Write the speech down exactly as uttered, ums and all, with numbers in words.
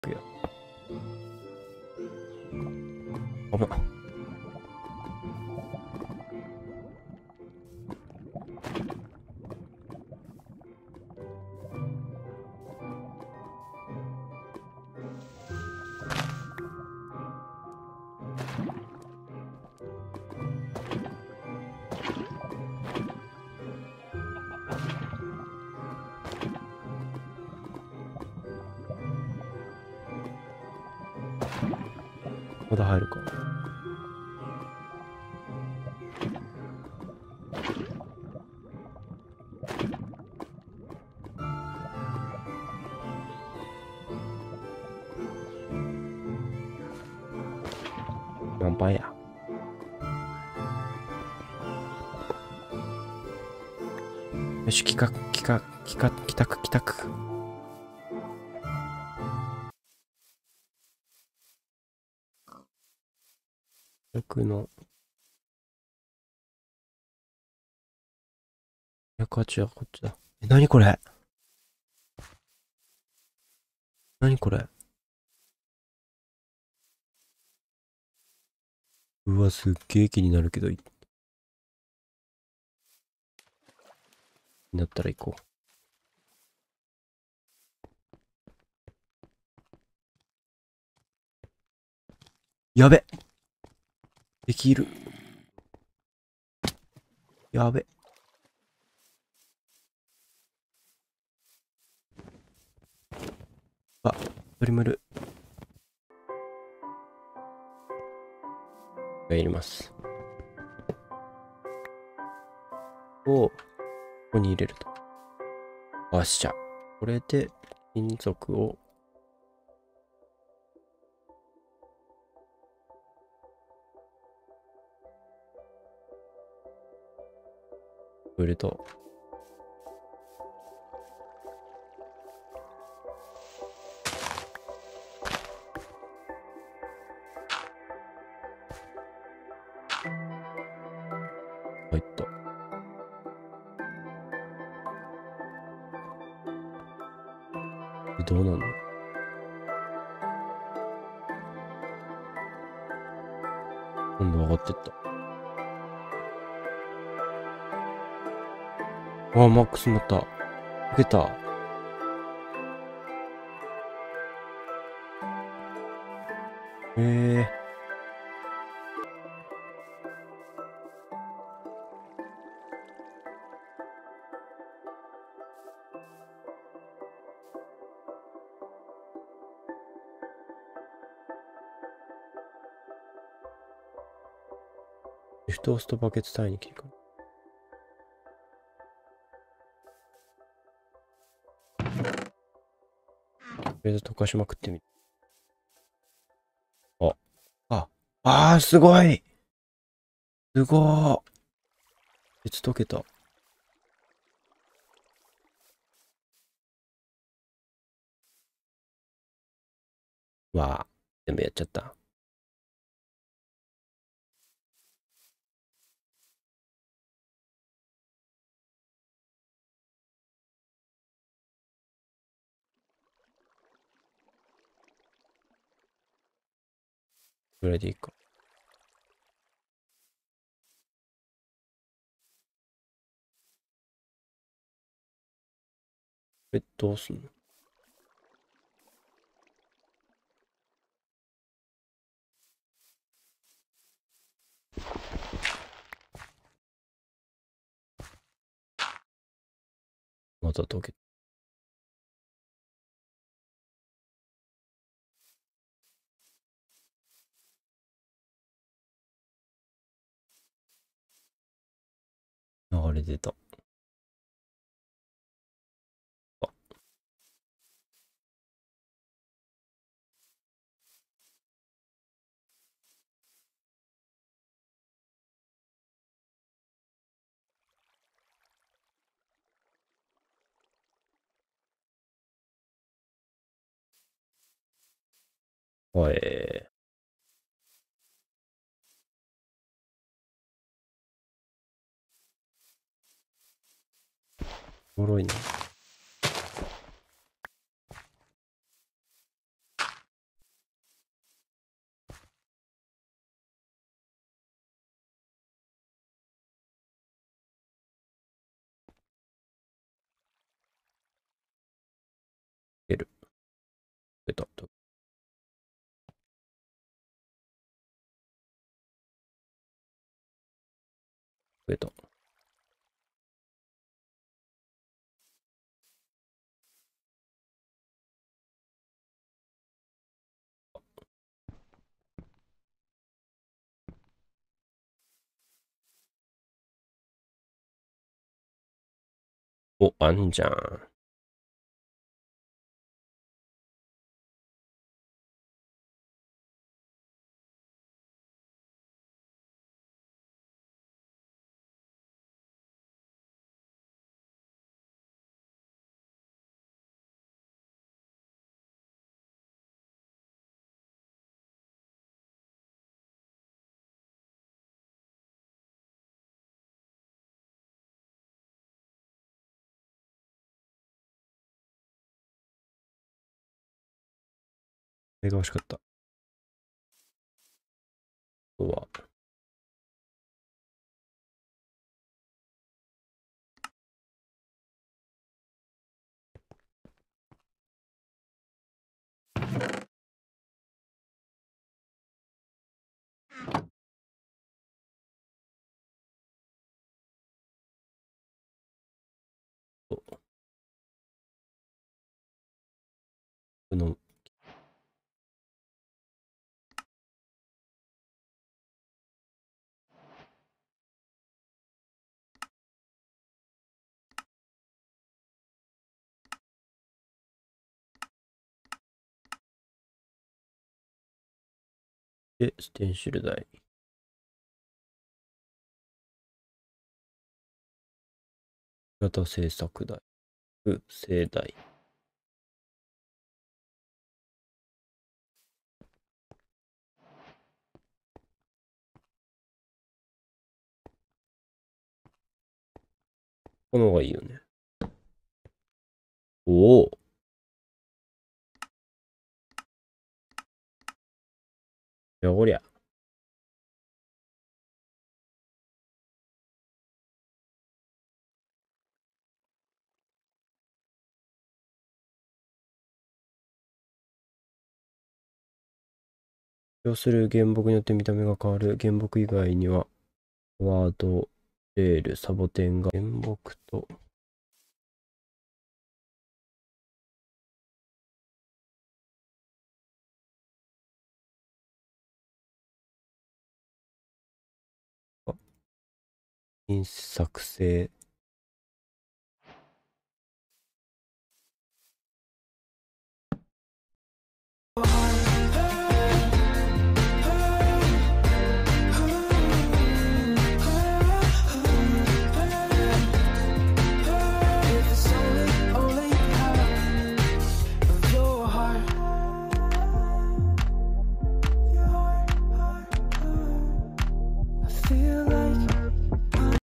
くよ。あぶな。まだ入るか。何番や。よし、帰宅、帰宅、帰宅、帰宅、帰宅。僕のひゃくはちはこっちだ。え、なにこれ。なにこれ。うわ、すっげえ気になるけど、いなったら行こう。やべ。できる。やべ。あ、トリムル。がいります。を、ここに入れると。よっしゃ。これで、金属を、売ると、入った。で、どうなんの？今度上がってった。ああ、マックスになった。受けた。ええー。シフトを押すとバケツ単位に切り替わる。とりあえず溶かしまくってみる。あ、あ、あー、すごいすごー。鉄溶けた。わあ、全部やっちゃった。これでいいか。これどうすんの？また溶けた。流れ出た。はい。おもろいな。 えた。増えた。お、あんじゃん。これが欲しかった。あとは、この、で、ステンシル台。型製作台。不正台。この方がいいよね。おお。いや、こりゃ。要する原木によって見た目が変わる。原木以外には、ワード、レール、サボテンが、原木と、品作成、